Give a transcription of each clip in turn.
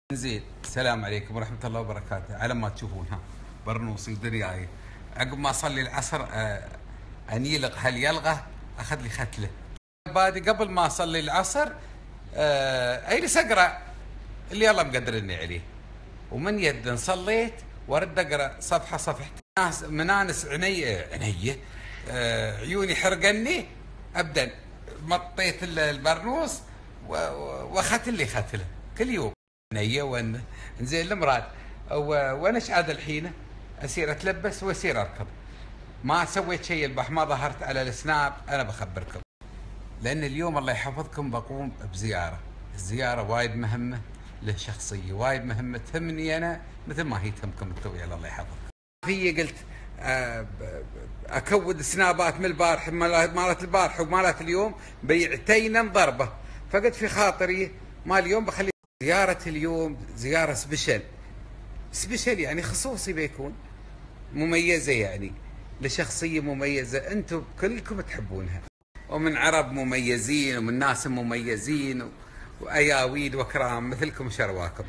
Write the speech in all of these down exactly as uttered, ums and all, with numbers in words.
زين. السلام عليكم ورحمة الله وبركاته. على ما تشوفون ها برنوصي ودرياي عقب ما اصلي العصر آه انيلق هل يلغى اخذ لي ختله. بادي قبل ما اصلي العصر آه اجلس اقرا اللي الله مقدرني عليه، ومن يد صليت وارد اقرا صفحه صفحتين ناس منانس عيني عيني آه عيوني حرقني ابدا مطيت البرنوس واخذت لي ختله كل يوم نية وان زين المراد وانا ايش عاد الحين اسير اتلبس واسير اركض. ما سويت شيء البح، ما ظهرت على السناب. انا بخبركم لان اليوم الله يحفظكم بقوم بزياره. الزياره وايد مهمه له شخصيه وايد مهمه تهمني انا مثل ما هي تهمكم الطويله الله يحفظكم. في قلت اكود سنابات من البارح مالت البارح ومالت اليوم بيعتين ضربه، فقلت في خاطري مال اليوم بخلي زيارة اليوم زيارة سبيشل سبيشل يعني خصوصي بيكون مميزة، يعني لشخصية مميزة انتم كلكم تحبونها، ومن عرب مميزين ومن ناس مميزين واياويد واكرام مثلكم شرواكم،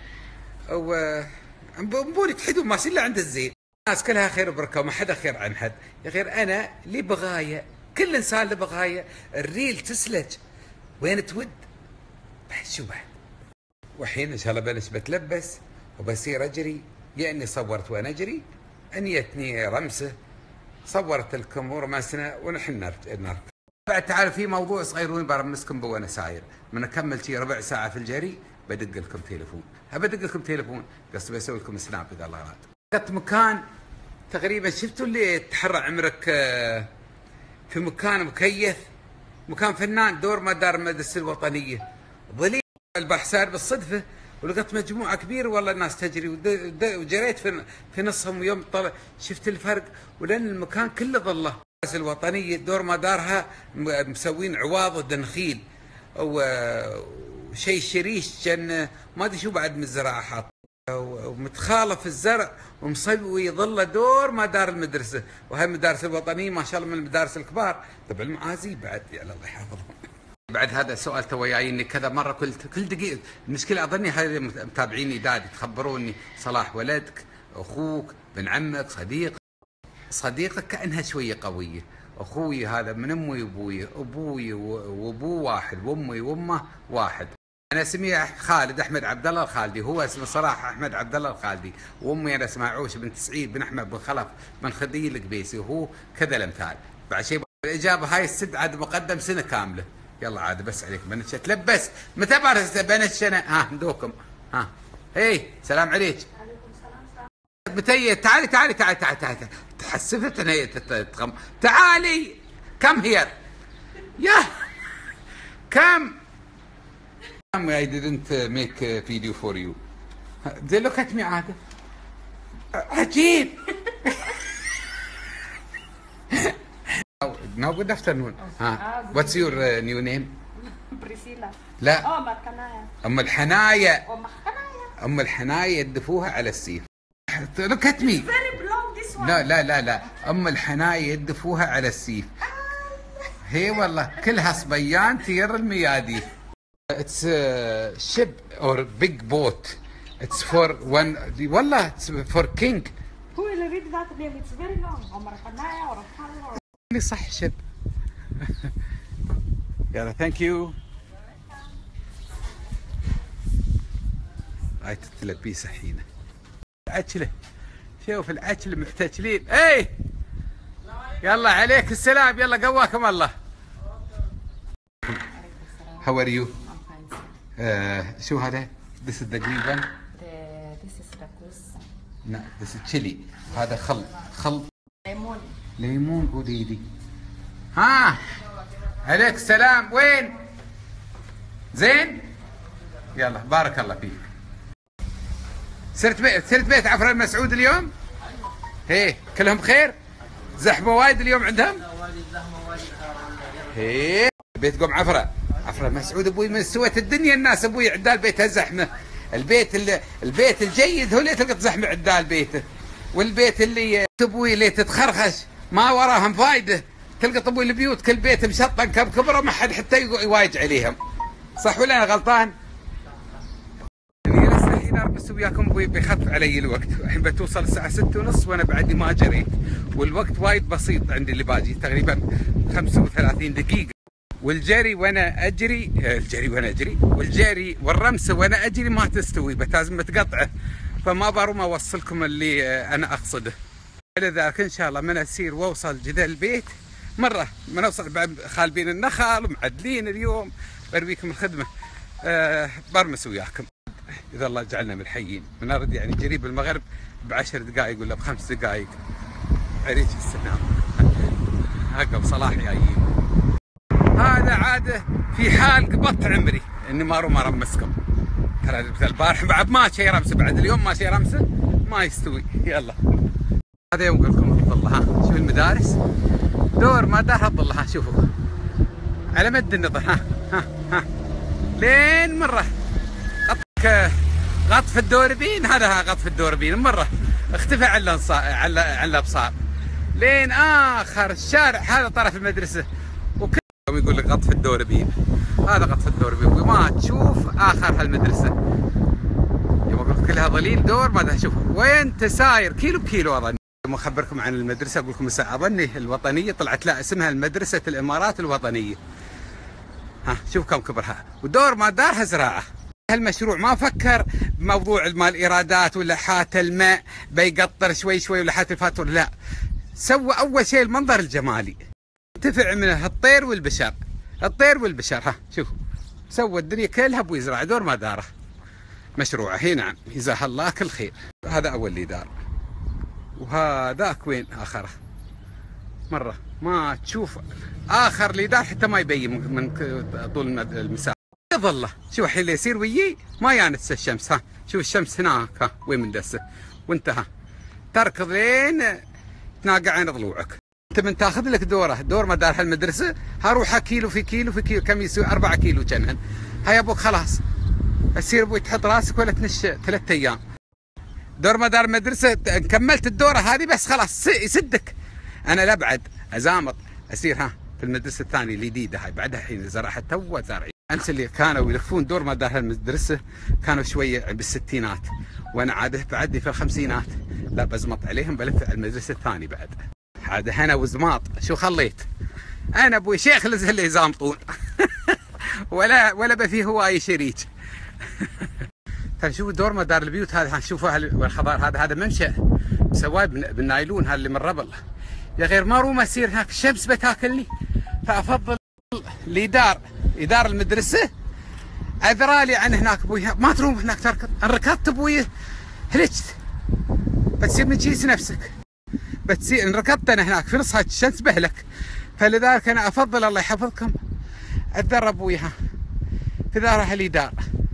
وبوني تحدون ما الا عند الزين. الناس كلها خير وبركة وما حدا خير عن حد، غير انا لي بغاية، كل انسان له بغاية. الريل تسلج وين تود بعد شو بعد. وحين ان شاء الله بلش بتلبس وبصير اجري، يا اني صورت وانا اجري انيتني رمسه صورت لكم ورمسنا ونحن نركب. بعد تعالوا في موضوع صغيروني برمسكم به وانا ساير، من اكمل شي ربع ساعه في الجري بدق لكم تليفون، بدق لكم تليفون قصدي بسوي لكم سناب اذا الله راد. لقيت مكان تقريبا شفتوا اللي تحرى عمرك في مكان مكيف، مكان فنان دور ما دار المدرسه الوطنيه ظليل. البحث صار بالصدفه ولقيت مجموعه كبيره والله الناس تجري وجريت في في نصهم. يوم طلع شفت الفرق، ولان المكان كله ظله. المدرسه الوطنيه دور ما دارها مسوين عواض ودنخيل وشيء شريش كان ما ادري شو بعد من الزراعه حاط، ومتخالف الزرع ومسوي ظله دور ما دار المدرسه. وهي المدارس الوطنيه ما شاء الله من المدارس الكبار تبع المعازي بعد، يا الله يحفظهم. بعد هذا السؤال تو جايني كذا مره كل كل دقيقه. المشكله اظني هذه متابعيني دادي تخبروني صلاح ولدك اخوك بن عمك صديق صديقك كانها شويه قويه. اخوي هذا من امي وابوي، ابوي وابوه واحد وامي وامه واحد. انا اسمي خالد احمد عبد الله الخالدي، هو اسمه صلاح احمد عبد الله الخالدي، وامي انا اسمها عوشه بنت سعيد بن احمد بن خلف بن خدي القبيسي، وهو كذا الامثال. بعد شيء الاجابه هاي السد عاد مقدم سنه كامله. يلا عاد بس عليك بنتش تلبس متى بارس بنتش انا ها ندوكم ها. اي سلام عليك. عليكم السلام. متى تعالي تعالي تعالي تعالي تعالي تحسفت انا تتخم. تعالي كم هير يا كم كم I didn't make a video for you. They look at me عاد عجيب. Now good afternoon. ها what's your uh, new name? بريسيلا. لا اه ام الحنايا. ام الحنايا. ام الحنايا. ام الحنايا يدفوها على السيف. Look at me. Very long this one. لا لا لا لا ام الحنايا يدفوها على السيف. هي والله كلها صبيان تير الميادي. It's a ship or big boat. It's for one والله it's for king. Who will read that name? It's very long. ام الحنايا or الحنايا. صح شب. يلا ثانك يو. هاي تتلبيسه حينه. العجله شوف العجله محتجلين. اي يلا عليك السلام. يلا قواكم الله. How are you? Uh, شو هذا؟ This is the green one. This is rakous. No, this is chili. هذا خل خل ليمون. ليمون قولي لي. ها عليك السلام. وين زين؟ يلا بارك الله فيك. صرت بيت صرت بيت عفرة المسعود اليوم؟ هي كلهم بخير؟ زحمة وايد اليوم عندهم؟ هي بيت قوم عفرة عفرة المسعود ابوي من سويت الدنيا الناس ابوي عدال بيتها زحمة. البيت اللي البيت الجيد هو اللي تلقى زحمة عدال بيته، والبيت اللي ابوي اللي تتخرخش ما وراهم فايده تلقى طبول البيوت كل بيت مشطن كم كبره ما حد حتى يوايج عليهم. صح ولا انا غلطان؟ انا اربس وياكم ابوي بيخف علي الوقت، الحين بتوصل الساعه ستة ونص وانا بعدي ما جريت، والوقت وايد بسيط عندي اللي باجي تقريبا خمسة وثلاثين دقيقه، والجري وانا اجري الجري وانا اجري والجري والرمسه وانا اجري ما تستوي، بتلازم متقطعه، فما بروم اوصلكم اللي انا اقصده. لذلك ان شاء الله من اسير واوصل جدا البيت مره، من اوصل بعد خالبين النخل ومعدلين اليوم برويكم الخدمه. أه برمس وياكم اذا الله جعلنا من الحيين، ونرد يعني قريب المغرب بعشر دقائق ولا بخمس دقائق عريج السلام. عقب صلاح جايين. هذا عاده في حال قبضت عمري اني ما اروم ارمسكم، ترى البارح بعد ما شي رمسه، بعد اليوم ما شي رمسه ما يستوي. يلا هذا يوم اقول لكم الظل. ها شوف المدارس دور ما دار الظل، ها شوفوا على مد النظر. ها ها ها لين مره غطك غطف الدوربين، هذا غطف الدوربين مره اختفى على على على الابصار لين اخر الشارع، هذا طرف المدرسه، وكل يوم يقول لك غطف الدوربين، هذا غطف الدوربين وما تشوف اخر هالمدرسه. يوم اقول كلها ظليل دور ما شوف وين تساير كيلو بكيلو. اظني اخبركم عن المدرسه، اقول لكم اظني الوطنيه طلعت لا اسمها المدرسه الامارات الوطنيه. ها شوف كم كبرها، ودور ما دارها زراعه. هالمشروع ما فكر بموضوع مال ايرادات ولا حات الماء بيقطر شوي شوي ولا حات الفاتور، لا سوى اول شيء المنظر الجمالي، انتفع منه الطير والبشر، الطير والبشر. ها شوفوا سوى الدنيا كلها ابو يزرع دور ما داره مشروعه. هي نعم جزاه الله كل خير. هذا اول اللي دار، وهذاك وين اخره مره ما تشوف اخر اللي دار حتى ما يبين من طول المسافه. يظله شوف الحين اللي يصير ويي ما يانس الشمس. ها شوف الشمس هناك ها وين مندسه، وانت ها تركض لين تناقع عين ضلوعك. انت من تاخذ لك دوره دور ما دار هالمدرسه، هروحها كيلو في كيلو في كيلو، كم يسوي أربعة كيلو كانهن. هيا ابوك خلاص تصير ابوي تحط راسك ولا تنش ثلاث ايام. دور ما دار المدرسه كملت الدوره هذه بس خلاص يسدك. انا لا بعد ازامط اسير ها في المدرسه الثانيه الجديده هاي بعدها الحين زرعها تو زارعين. امس اللي كانوا يلفون دور ما دار هالمدرسه كانوا شويه بالستينات، وانا عاده بعدي في الخمسينات، لا بزمط عليهم بلف على المدرسه الثانيه بعد. عاد هنا وزماط شو خليت؟ انا ابوي شيخ لزه اللي يزامطون ولا ولا بفيه هواي شريك. شوفوا دور ما دار البيوت هذا، شوفوا الخضار هذا هذا ممشى مسواه بالنايلون هذا اللي من ربل. يا غير ما روم اسير هناك الشمس بتاكلني، فافضل اللي دار ادار المدرسه اذرالي عن هناك ابوي، ما تروم هناك تركض. ان ركضت ابوي هلكت بتصير من كيس نفسك، بتصير ان ركضت انا هناك في نص هاي الشمس بهلك. فلذلك انا افضل الله يحفظكم اتدرب وياها في دارها اللي دار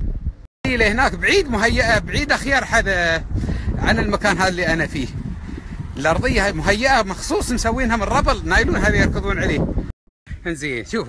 هناك بعيد مهيئه بعيده خيار حدا عن المكان هذا اللي انا فيه. الارضيه هاي مهيئه مخصوص مسوينها من ربل نايلون هذا يركضون عليه. انزين شوفوا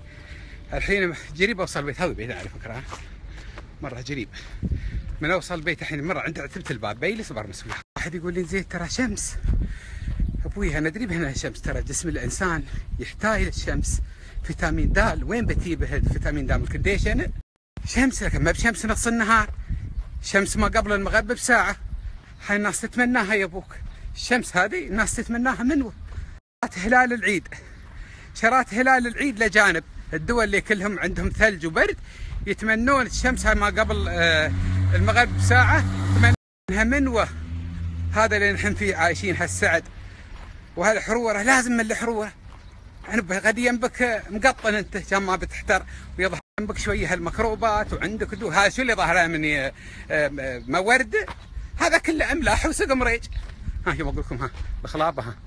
الحين قريب اوصل البيت، هذا البيت على فكره مره قريب من اوصل البيت. الحين مره عند عتبه الباب بيلس برمس وياه، واحد يقول لي زين ترى شمس ابوي، انا ادري بهنا الشمس، ترى جسم الانسان يحتاج للشمس، فيتامين د وين بتجيبه فيتامين د من الكنديشن؟ شمس، لكن ما بشمس نص النهار، شمس ما قبل المغرب بساعه. هاي الناس تتمناها يا ابوك، الشمس هذه الناس تتمناها منو؟ شرات هلال العيد، شرات هلال العيد لجانب الدول اللي كلهم عندهم ثلج وبرد يتمنون الشمس هاي ما قبل المغرب بساعه، يتمنونها منوه. هذا اللي نحن فيه عايشين هالسعد، وهالحروره لازم من الحروره. يعني غد ينبك مقطن انت عشان ما بتحتر، ويظهر ينبك شويه هالميكروبات وعندك دو. هذا شو اللي ظهر من مورد؟ هذا كله املاح وسقم ريج. ها يوم اقول لكم ها بخلابه ها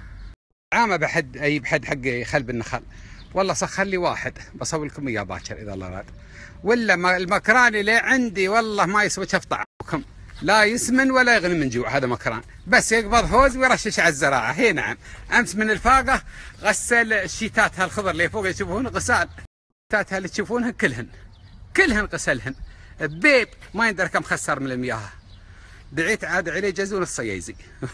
عامه بحد اي بحد حق خلب النخل، والله سخر لي واحد بصور لكم اياه باكر اذا الله راد. ولا المكران اللي عندي والله ما يسوى شف طعمكم، لا يسمن ولا يغني من جوع. هذا مكران بس يقبض هوز ويرشش على الزراعه. هي نعم امس من الفاقه غسل الشيتات هالخضر اللي فوق يشوفون غسال، الشيتات اللي تشوفونها كلهن كلهن غسلهن بيب ما يندرى كم خسر من المياه. دعيت عاد عليه جزون الصيازي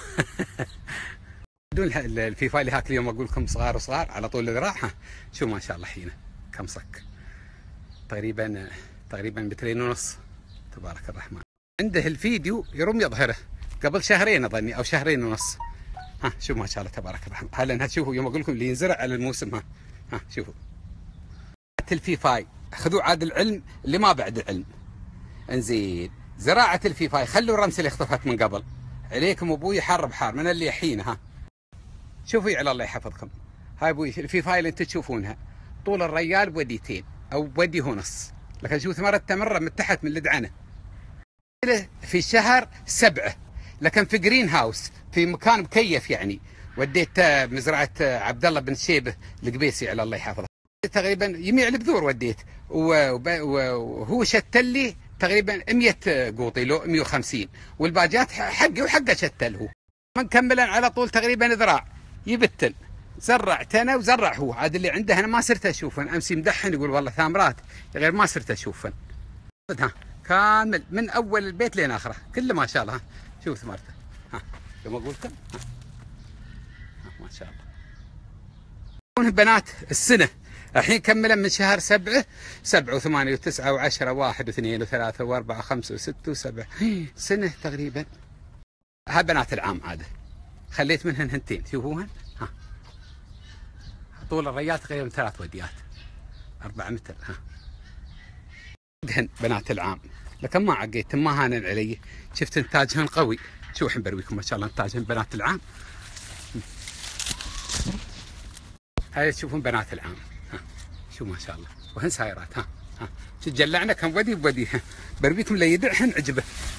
بدون الفيفا اللي هاك اليوم اقول لكم صغار وصغار على طول الذراع. شو ما شاء الله حينه كم صك تقريبا تقريبا مترين ونص تبارك الرحمن. عنده الفيديو يروم يظهره قبل شهرين اظني او شهرين ونص. ها شوف ما شاء الله تبارك الرحمن. هلا شوفوا يوم اقول لكم اللي ينزرع على الموسم. ها ها شوفوا الفيفاي، خذوا عاد العلم اللي ما بعد العلم. انزين زراعة الفيفاي خلوا الرمس اللي اختفت من قبل. عليكم ابوي حار بحار من اللي حين. ها شوفوا على الله يحفظكم. هاي ابوي الفيفاي اللي انتم تشوفونها طول الريال بوديتين او بودي ونص، لكن شوف ثمرته مره من تحت من الدعنه. في شهر سبعه، لكن في جرين هاوس في مكان مكيف يعني. وديت مزرعه عبد الله بن شيبه القبيسي على الله يحفظه، تقريبا يميع البذور وديت، وهو شتل لي تقريبا مئة قوطي لو مئة وخمسين، والباجات حقي وحقه شتل هو. مكملا على طول تقريبا ذراع يبتل. زرعت انا وزرع هو. عاد اللي عنده انا ما صرت اشوفن، امسي مدحن يقول والله ثامرات، غير ما صرت اشوفن. ها كامل من اول البيت لين اخره كله ما شاء الله. ها شوف ثمرته. ها لما اقول لكم ها. ها ما شاء الله. بنات السنه الحين كملا من شهر سبعه، سبعه وثمانيه وتسعه وعشره واحد واثنين وثلاثه واربعه وخمسه وسته وسبعه، سنه تقريبا. ها بنات العام عاده خليت منهن هنتين شوفوهن. ها طول الريال تقريبا ثلاث وديات أربعة متر. ها هن بنات العام، لكن ما عقيت ما هانن علي، شفت انتاجهن قوي. شو الحين برويكم ما شاء الله انتاجهن بنات العام. هاي تشوفون بنات العام. ها شو ما شاء الله وهن سايرات. ها ها تجلعنا كم ودي بودي. برويكم اللي يدعهن عجبه.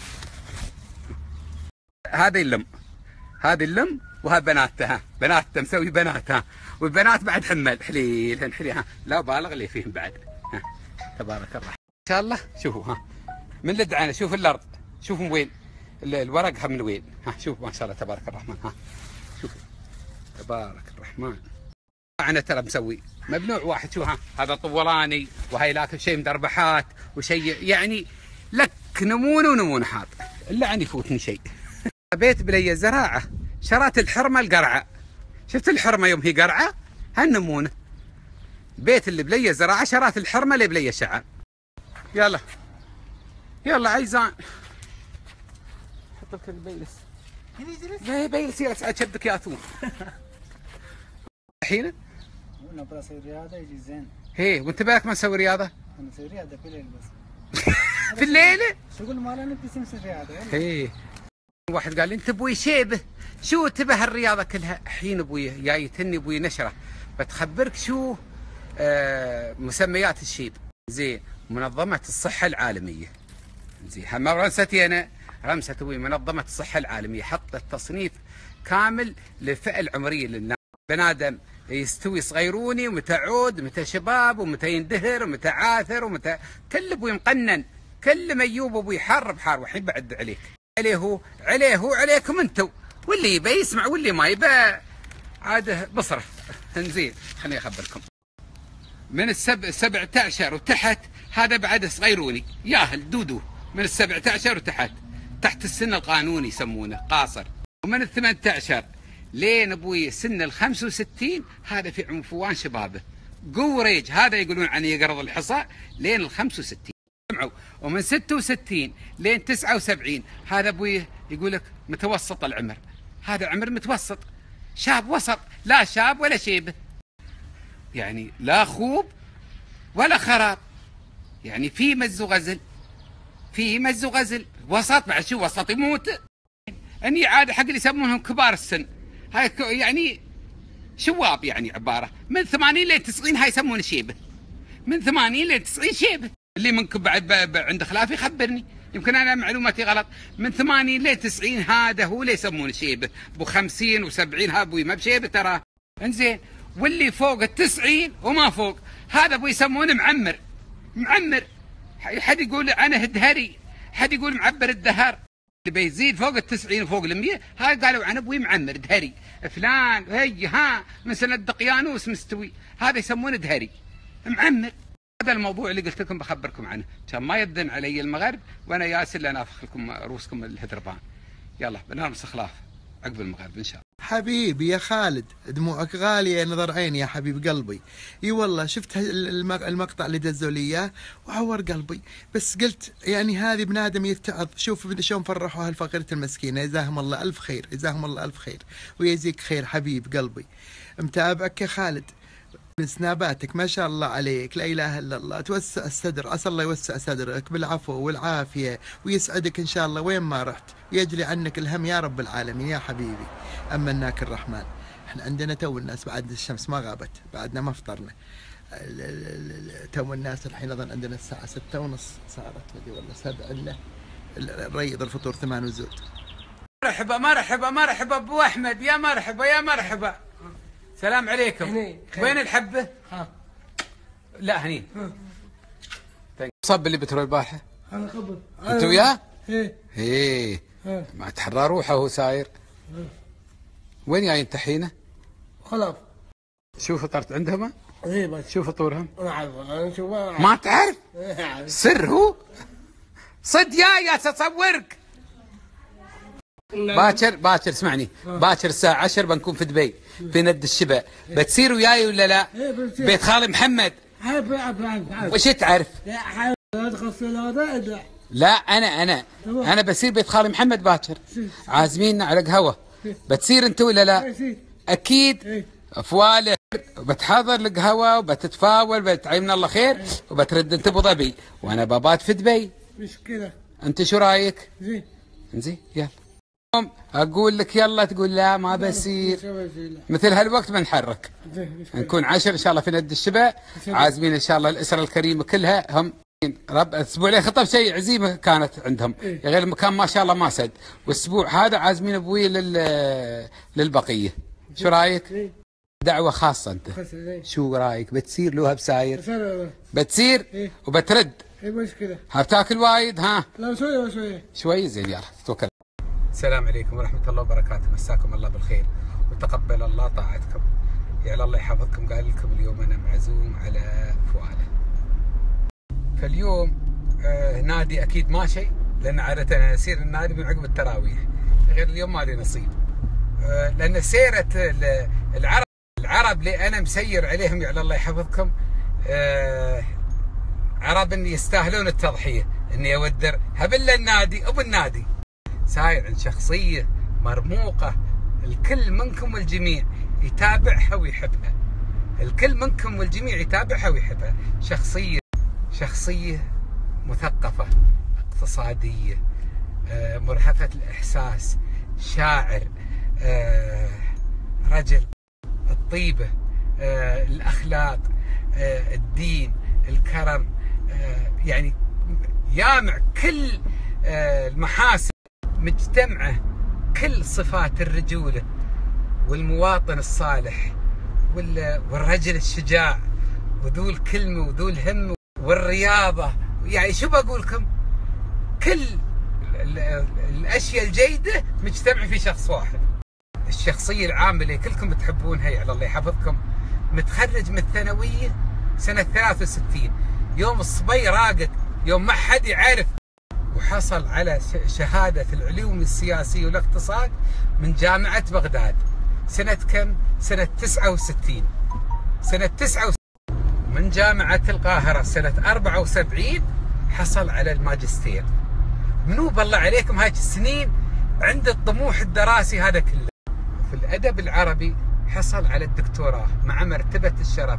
هذا اللم، هذه اللم وها بناتها. بناتها مسوي بناتها، والبنات بعد حمل حليل حليل. ها لا بالغ اللي فيهم بعد. ها تبارك الله ان شاء الله. شوفوا ها من الدعانه، شوف الارض، شوفوا وين الورقها من وين. ها شوف ما شاء الله تبارك الرحمن. ها شوفوا تبارك الرحمن. انا ترى مسوي ممنوع واحد. شو ها هذا طولاني وهي لاكل شيء مدربحات وشيء يعني لك نمونه ونمونه حاط الا عن يفوتني شيء. بيت بلي زراعه شرات الحرمه القرعه. شفت الحرمه يوم هي قرعه هالنمونه. بيت اللي بلي زراعه شرات الحرمه اللي بلي شعر. يلا يلا عايزان حط لك البيلس. لا بيلس يا اشبك يا ثوم. الحين انا بسوي رياضه يجي زين. هي وانت بالك ما تسوي رياضه؟ انا اسوي رياضه في الليل بس. في الليل؟ شغل مال انا بتسوي رياضه. ايه واحد قال لي انت ابوي شيبه، شو تبه الرياضه كلها؟ الحين ابوي جاي تني ابوي نشره بتخبرك شو آه مسميات الشيب. زين منظمه الصحه العالميه. زين ما رمستي انا، رمست ابوي منظمه الصحه العالميه، حطت تصنيف كامل للفئه العمريه للناس. بنادم يستوي صغيروني ومتى عود ومتى شباب ومتى يندهر ومتى عاثر ومتى كل ابوي مقنن، كل ميوب ابوي حار بحار. والحين بعد عليك عليه هو عليه هو عليكم انتم، واللي يبى يسمع واللي ما يبى عاده بصرف. انزين خليني اخبركم من السبع سبعة عشر وتحت هذا بعد صغيروني ياهل دودو. من السبعة عشر وتحت تحت السن القانوني يسمونه قاصر. ومن الثمانية عشر لين ابوي سن ال خمسة وستين هذا في عنفوان شبابه. قوريج هذا يقولون عنه يقرض الحصى لين ال خمسة وستين. سمعوا. ومن ستة وستين لين تسعة وسبعين هذا ابوي يقول لك متوسط العمر. هذا عمر متوسط، شاب وسط، لا شاب ولا شيبه، يعني لا خوب ولا خراب، يعني في مز وغزل، في مز وغزل وسط. بعد شو وسط يموت. اني عاده حق اللي يسمونهم كبار السن، هاي يعني شواب، يعني عباره من ثمانين لين تسعين هاي يسمونه شيبه. من ثمانين لين تسعين شيبه. اللي منكم بعد عنده خلاف يخبرني، يمكن انا معلوماتي غلط. من ثمانين لين تسعين هذا هو اللي يسمونه شيبه. ابو خمسين وسبعين ها ابوي ما بشيبه ترى. انزين واللي فوق التسعين وما فوق هذا ابوي يسمونه معمر. معمر حد يقول انا هدهري، حد يقول معبر الدهر. اللي بيزيد فوق التسعين وفوق المية هاي قالوا عن ابوي معمر دهري. فلان هي ها مثل الدقيانوس مستوي، هذا يسمونه دهري معمر. هذا الموضوع اللي قلت لكم بخبركم عنه عشان ما يدن علي المغرب وانا ياسر لانافخ لكم رؤوسكم الهدربان. يلا بنرمس خلاف عقب المغرب ان شاء الله. حبيبي يا خالد، دموعك غالية نظر عيني يا حبيب قلبي. اي والله شفت المقطع اللي دزوا لي اياه وعور قلبي، بس قلت يعني هذه بنادم يتعظ. شوف شلون فرحوا هالفقيرة المسكينة، جزاهم الله ألف خير، جزاهم الله ألف خير ويجزيك خير حبيب قلبي. متابعك يا خالد من سناباتك، ما شاء الله عليك، لا اله الا الله. توسع الصدر، عسى الله يوسع صدرك بالعفو والعافيه ويسعدك ان شاء الله وين ما رحت، ويجلي عنك الهم يا رب العالمين يا حبيبي. امناك الرحمن. احنا عندنا تو الناس بعد الشمس ما غابت، بعدنا ما فطرنا. تو الناس الحين اظن عندنا الساعه ستة ونص صارت مدري والله سبعة الا الريض الفطور ثمان وزود. مرحبا مرحبا مرحبا ابو احمد، يا مرحبا يا مرحبا. سلام عليكم. هني. وين الحبه؟ ها لا هني. صب اللي بترول البارحه؟ انا خبر انت وياه؟ ايه ايه ما تحرى روحه وهو ساير. وين جاي انت حينه؟ خلاص. شو فطرت عندهم؟ ايه بس شو فطورهم؟ انا عارف انا شو ما ما تعرف؟ عارف. سر هو؟ صد يا يا تصورك. باكر باكر اسمعني، باكر الساعة عشرة بنكون في دبي في ند الشبا، بتصير وياي ولا لا؟ بيت خالي محمد. عارف عارف عارف. وش تعرف؟ لا عارف تغسل هذا. لا انا انا انا بصير بيت خالي محمد باكر، عازميننا على قهوة. بتصير انت ولا لا؟ اكيد. فوالح بتحضر القهوة وبتتفاول بتعيمنا الله خير وبترد انت ابو ظبي وانا ببات في دبي. مشكلة. انت شو رايك؟ زين. زين يلا. اقول لك يلا تقول لا ما بصير. مثل هالوقت بنحرك. نكون عشر ان شاء الله في ند الشبا، عازمين ان شاء الله الاسره الكريمه كلها. هم رب الاسبوع اللي خطب شيء عزيمه كانت عندهم، غير المكان ما شاء الله ما سد، والاسبوع هذا عازمين ابوي لل للبقيه. شو رايك؟ دعوه خاصه انت. شو رايك؟ بتصير لوها بساير؟ بتصير وبترد. اي مشكله. ها بتاكل وايد؟ ها لا شويه شويه شوي. زين يلا توكل. السلام عليكم ورحمة الله وبركاته، مساكم الله بالخير وتقبل الله طاعتكم. يا الله يحفظكم. قال لكم اليوم أنا معزوم على فؤالة. فاليوم آه نادي أكيد ما شيء، لأن عادة أنا أسير النادي من عقب التراويح، غير اليوم ما لي نصيب. آه لأن سيرة العرب العرب اللي أنا مسير عليهم يا الله يحفظكم آه عرب إن يستاهلون التضحية، إني أودر هبل النادي أبو النادي. ساير عن شخصية مرموقة، الكل منكم والجميع يتابعها ويحبها، الكل منكم والجميع يتابعها ويحبها. شخصية شخصية مثقفة، اقتصادية، آه، مرهفة الإحساس، شاعر، آه، رجل، الطيبة، آه، الأخلاق، آه، الدين، الكرم، آه، يعني يامع كل آه، المحاسن مجتمعه، كل صفات الرجولة والمواطن الصالح والرجل الشجاع وذو الكلمة وذو الهم والرياضة. يعني شو بقول لكم، كل الأشياء الجيدة مجتمع في شخص واحد. الشخصية العامة اللي كلكم تحبونها يا الله يحفظكم، متخرج من الثانوية سنة ثلاثة وستين، يوم الصبي راقد، يوم ما حد يعرف، وحصل على شهادة في العلوم السياسية والاقتصاد من جامعة بغداد سنة كم؟ سنة تسعة وستين. سنة تسعة وستين. من جامعة القاهرة سنة أربعة وسبعين حصل على الماجستير. منو بالله عليكم هاي السنين عند الطموح الدراسي هذا كله. في الأدب العربي حصل على الدكتوراه مع مرتبة الشرف.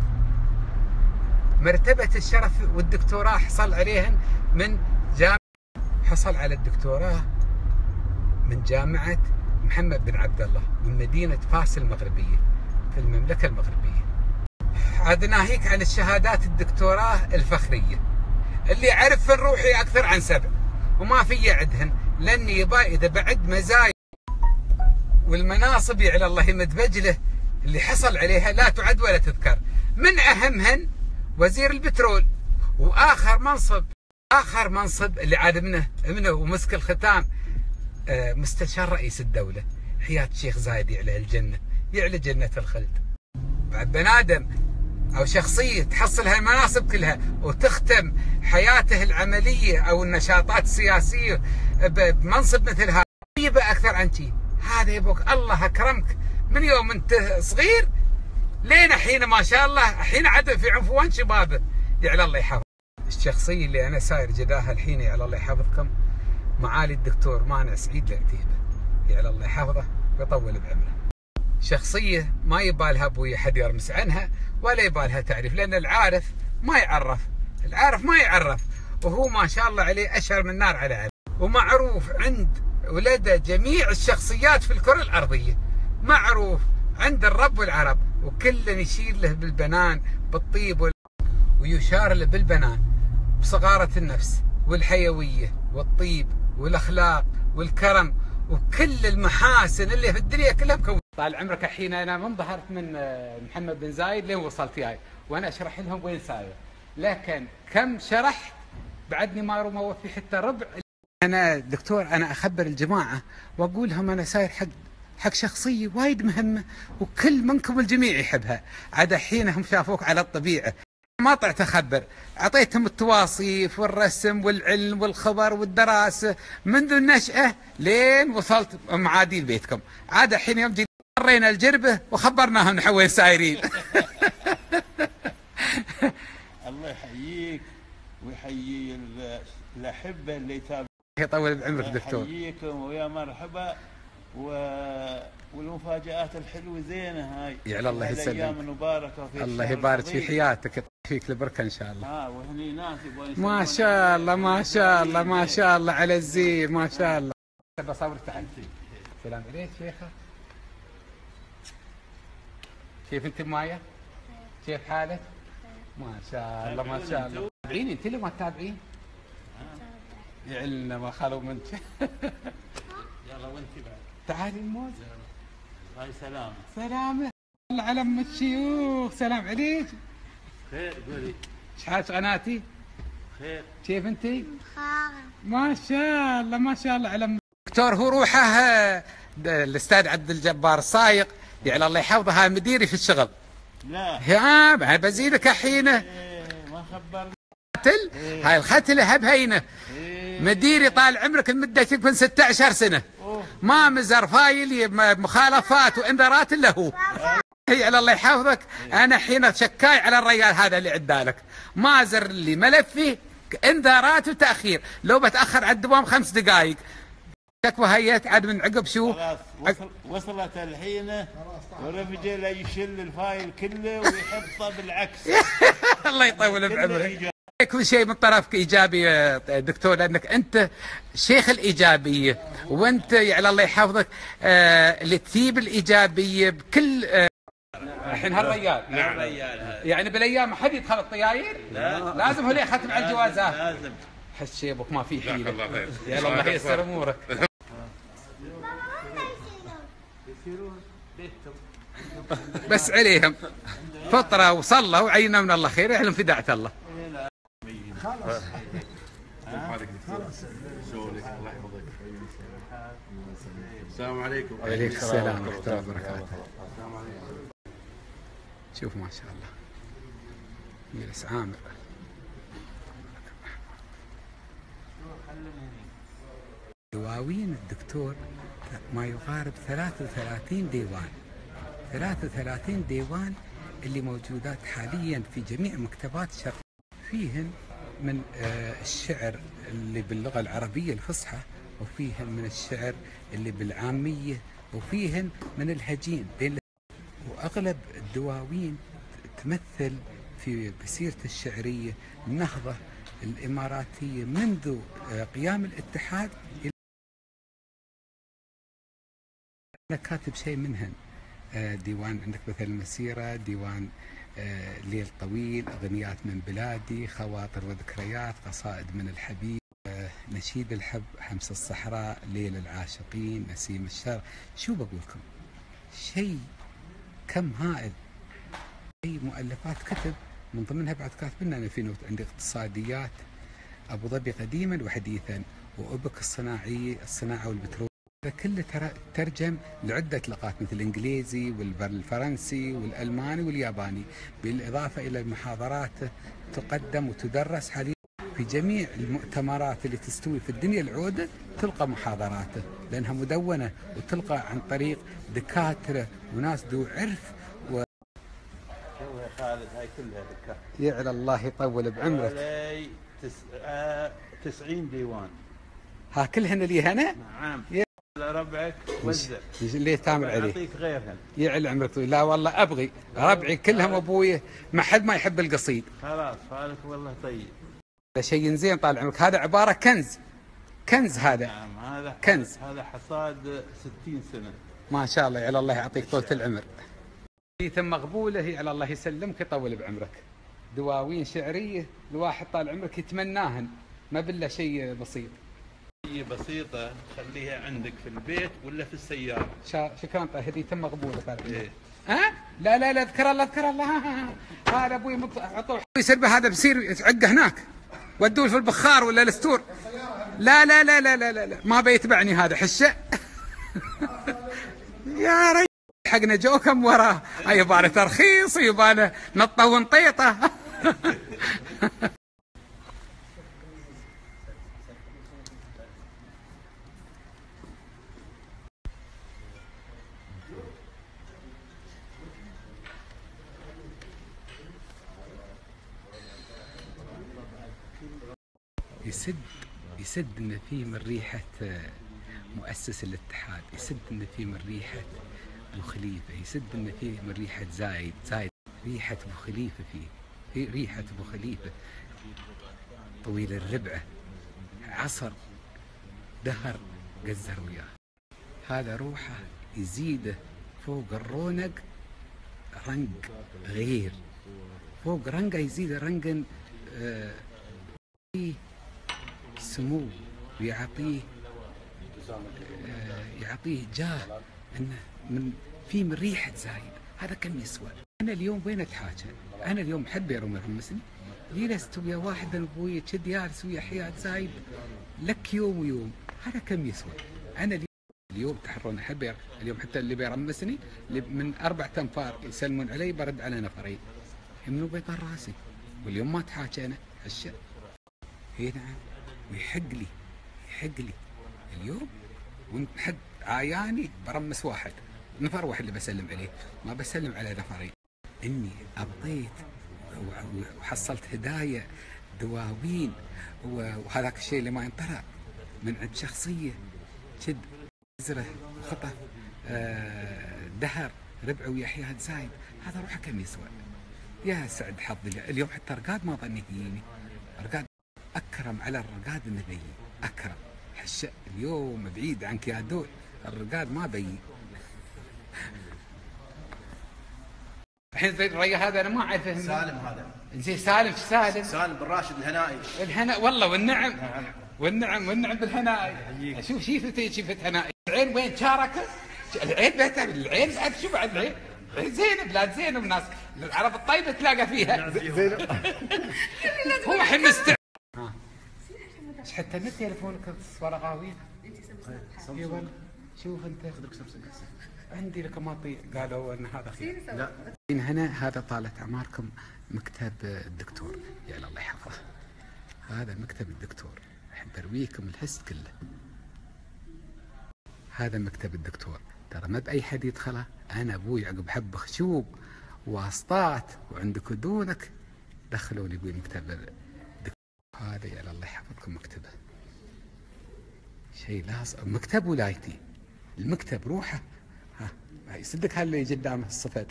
مرتبة الشرف والدكتوراه حصل عليهن من جامعة، حصل على الدكتوراه من جامعة محمد بن عبد الله من مدينة فاس المغربية في المملكة المغربية. عاد ناهيك عن الشهادات الدكتوراه الفخرية اللي أعرف في روحي أكثر عن سبع وما في عدهن، لأني يبا إذا بعد مزايا والمناصب على الله يمد بجله اللي حصل عليها لا تعد ولا تذكر. من أهمهن وزير البترول، وآخر منصب آخر منصب اللي عاد منه منه ومسك الختام آه مستشار رئيس الدولة. حياة الشيخ زايد يعلى الجنة، يعلى جنة الخلد. بعد بنادم أو شخصية تحصل هالمناصب كلها وتختم حياته العملية أو النشاطات السياسية بمنصب مثل هذا، يبقى أكثر عن شيء. هذا يبوك الله أكرمك من يوم انت صغير لين الحين ما شاء الله، الحين عاد في عنفوان شبابه، يعلى الله يحفظ. الشخصيه اللي انا ساير جداها الحين يعلى الله يحفظكم معالي الدكتور مانع سعيد العتيبه، يعلى الله يحفظه ويطول بعمره. شخصيه ما يبالها ابوي حد يرمس عنها ولا يبالها تعريف، لان العارف ما يعرف، العارف ما يعرف، وهو ما شاء الله عليه اشهر من نار على علم، ومعروف عند ولده جميع الشخصيات في الكره الارضيه، معروف عند الرب والعرب، وكل يشير له بالبنان بالطيب وال... ويشار له بالبنان بصغارة النفس والحيوية والطيب والأخلاق والكرم وكل المحاسن اللي في الدنيا كلها مكونة. طال عمرك الحين أنا من ظهرت من محمد بن زايد لين وصلت جاي وأنا أشرح لهم وين ساير، لكن كم شرحت بعدني ما موفي حتى ربع. أنا دكتور أنا أخبر الجماعة وأقول لهم أنا ساير حق حق شخصية وايد مهمة وكل منكم الجميع يحبها، عاد الحين هم شافوك على الطبيعة، ما طلعت أخبر، أعطيتهم التواصيف والرسم والعلم والخبر والدراسة منذ النشأة لين وصلت معادي بيتكم، عاد الحين يوم جينا مرينا الجربة وخبرناهم نحن وين سايرين. الله يحييك ويحيي الأحبة اللي يتابعون. يطول بعمرك دكتور. يحييكم ويا مرحبا، و... والمفاجآت الحلوة زينة هاي. يعلى الله يسلمك. الأيام المباركة في الله يبارك في حياتك، فيك البركة إن شاء الله. ها وهني ناس ما شاء الله ما شاء الله ما شاء الله على الزين ما شاء الله. بصور تعال. سلام عليك شيخة. كيف أنت معايا؟ كيف حالك؟ ما شاء الله ما شاء الله. تابعين أنت اللي ما تتابعين؟ يعلنا ما خلوا منك. يلا وانت بعد. تعالي الموز. هاي سلامة. سلامة. الله على ام الشيوخ، سلام عليك. خير قولي. ايش حالك قناتي؟ خير. كيف انتي؟ ما شاء الله ما شاء الله على ام دكتور. هو روحه الاستاذ عبد الجبار الصايغ يعلى الله يحفظه، هاي مديري في الشغل. لا. ها بعد بزيدك الحين. ايه ما خبرني. ختل؟ إيه. هاي الختله هبهينه. إيه. مديري طال عمرك المده تكون ستة عشر سنه. أوه. ما مزر فايل مخالفات وانذارات الا هو. هي على الله يحفظك. انا حين شكاي على الرجال هذا اللي عدالك، ما زر لي ملفي انذارات وتاخير، لو بتاخر على الدوام خمس دقائق شكوى هيت عاد من عقب شو خلاص وصل وصلت الحين ورفجه لا يشل الفايل كله ويحطه بالعكس. الله يطول بعمرك. كل شيء من طرفك ايجابي يا دكتور، لانك انت شيخ الايجابيه، وانت يعني الله يحفظك آه اللي تجيب الايجابيه بكل آه الحين هالريال. نعم ريال يعني بالايام ما حد يدخل الطياير؟ لا لازم هو اللي يختم على الجوازات. لازم. حس شيبك ما في حيله. يا الله ييسر امورك. بس عليهم فطره وصلوا وعينا من الله خير، يعلم في داعة الله. خلاص السلام عليكم. وعليكم السلام ورحمة الله وبركاته. شوف ما شاء الله جلس عامر. دواوين الدكتور ما يقارب ثلاثة وثلاثين ديوان، ثلاثة وثلاثين ديوان اللي موجودات حاليا في جميع مكتبات الشرق، فيهن من الشعر اللي باللغة العربية الفصحى، وفيهن من الشعر اللي بالعامية، وفيهن من الهجين بين، وأغلب الدواوين تمثل في مسيرة الشعرية النهضة الإماراتية منذ قيام الاتحاد. أنا كاتب شيء منهن، ديوان عندك مثل المسيرة، ديوان ليل طويل، أغنيات من بلادي، خواطر وذكريات، قصائد من الحبيب، نشيد الحب، حمص الصحراء، ليل العاشقين، نسيم الشرق. شو بقول لكم؟ شيء كم هائل، أي مؤلفات كتب، من ضمنها بعد كاتبنا أنا في نوت عندي اقتصاديات أبو ظبي قديما وحديثا، وأبك الصناعية الصناعة والبترول، كله ترجم لعدة لغات مثل الإنجليزي والفرنسي والألماني والياباني، بالإضافة إلى المحاضرات تقدم وتدرس حاليا في جميع المؤتمرات اللي تستوي في الدنيا العودة تلقى محاضراته، لأنها مدونة وتلقى عن طريق دكاترة وناس ذو عرف. و شوف يا خالد هاي كلها دكاترة. يعلى الله يطول بعمرك. حوالي تس... آه... تسعين ديوان. ها كلهن اللي هنا؟ نعم. ربعك وزع اللي تامر عليه اعطيك غيرهن. يعلى عمرك طويل. لا والله ابغي ربعي كلهم ابوي، ما حد ما يحب القصيد. خلاص فالك والله طيب. هذا شيء زين طال عمرك، هذا عباره كنز، كنز هذا. نعم هذا كنز. هذا حصاد ستين سنه. ما شاء الله يعلى الله يعطيك طولة العمر. ثم مقبوله يعلى الله يسلمك يطول بعمرك. دواوين شعريه الواحد طال عمرك يتمناهن، ما بالله شيء بسيط. هي بسيطة خليها عندك في البيت ولا في السيارة. شكرا طيب، هذه تم مقبولة طال عمرك. إيه؟ ها؟ لا لا لا اذكر الله اذكر الله. هذا ابوي عطوه يصير هذا بصير يعقه هناك ودوه في البخار ولا الستور. لا لا لا لا لا لا, لا. ما بيتبعني هذا حشه. يا رجل حقنا جو كم وراه، يباله ترخيص يباله نطه ونطيطه. يسد يسد ان فيه من ريحه مؤسس الاتحاد، يسد ان فيه من ريحه ابو خليفه، يسد ان فيه من ريحه زايد، زايد ريحه ابو خليفه فيه، في ريحه ابو خليفه طويل الربعه، عصر دهر قزر وياه. هذا روحه يزيده فوق الرونق رنق غير، فوق رنقه يزيد رنقا آه سمو، ويعطيه آه يعطيه جاه انه من في من ريحه زايد. هذا كم يسوى؟ انا اليوم وين اتحاكى؟ انا اليوم حد بيروم يرمسني؟ جلست ويا واحد من ابوي كذا جالس ويا حياه زايد لك يوم ويوم، هذا كم يسوى؟ انا اليوم اليوم تحرون احب اليوم حتى اللي بيرمسني من اربع انفار يسلمون علي برد على نفرين منو بيطر راسي، واليوم ما اتحاكى انا هالشيء. اي نعم، ويحق لي يحق لي اليوم وانت حد عاياني برمس واحد نفر واحد اللي بسلم عليه، ما بسلم على نفرين. اني ابطيت وحصلت هدايا دواوين وهذاك الشيء اللي ما ينطرى من عند شخصيه كد زره وخطف آه دهر ربع ويحيى زايد. هذا روحه كم يسوى؟ يا سعد حظي اليوم حتى رقاد ما ظني يجيني، رقاد اكرم على الرقاد النبي اكرم. هالشيء اليوم بعيد عنك يا دول، الرقاد ما بي. الحين الريا هذا انا ما اعرفه. سالم هذا. زين سالم في سالم؟ سالم بن راشد الهنائي. الهنا والله والنعم. نعم. والنعم والنعم بالهنائي. شوف شيفتي شيفة هنائي. العين وين شاركه؟ العين بيتها العين بعد شو بعد العين؟ زينب لا زينب ناس العرب الطيبه تلاقى فيها. زينب. هو الحين مست ايش حتى النت تليفونك صوره قاويه؟ اي والله شوف انت عندي لك ما طيق قالوا ان هذا خير. لا هنا هذا طالت اعماركم مكتب الدكتور يا الله يحفظه. هذا مكتب الدكتور الحين برويكم الحس كله. هذا مكتب الدكتور ترى ما باي حد يدخله. انا ابوي عقب حب خشوب واسطات وعندك ودونك دخلوني ابوي مكتب الدكتور. هذا يا الله يحفظكم مكتبه شيء لازم. مكتب ولايتي المكتب روحه. ها يصدق هاللي قدامه الصفد.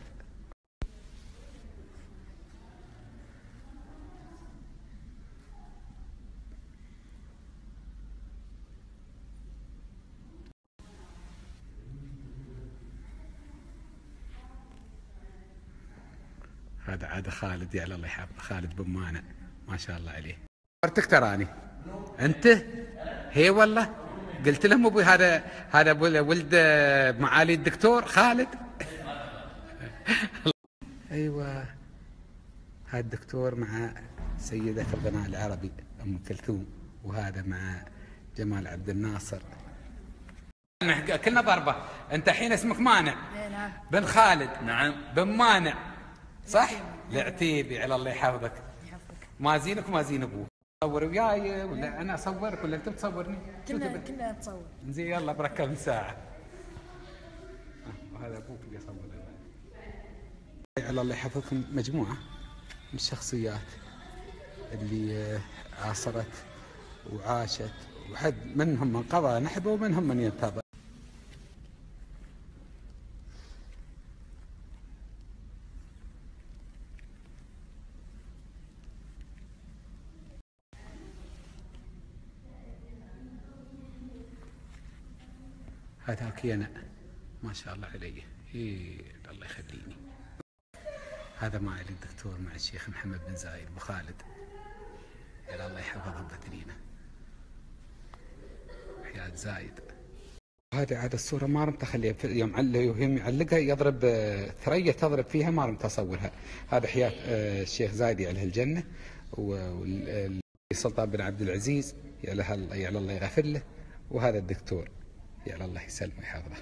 هذا عاد خالد يا الله يحفظه، خالد بن مانع ما شاء الله عليه. صرتك تراني انت؟ هي والله قلت لهم ابوي هذا هذا ولد معالي الدكتور خالد. ايوه هذا الدكتور مع سيدة الغناء العربي ام كلثوم، وهذا مع جمال عبد الناصر. كلنا ضربه. انت الحين اسمك مانع بن خالد. نعم بن مانع صح؟ العتيبي على الله يحفظك. ما زينك وما زين ابوك. تصور وياي ولا انا اصورك ولا انت تصورني؟ كنا كنا نتصور. زين يلا بركب ساعه. وهذا ابوك اللي يصور لنا. الله يحفظكم مجموعه من الشخصيات اللي عاصرت وعاشت، وحد منهم من قضى نحبه ومنهم من ينتظر. هذاك انا ما شاء الله علي، إيه الله يخليني. هذا معالي الدكتور مع الشيخ محمد بن زايد ابو خالد، يا الله يحفظهم بترينا حياة زايد. هذه عاد الصورة ما رمت اخليها يوم يوم يعلقها يضرب ثريا تضرب فيها، ما رمت اصورها. هذا حياة الشيخ زايد يعلها الجنة، والسلطان بن عبد العزيز يعلها الله يغفر له، وهذا الدكتور يا الله يسلمه ويحفظه.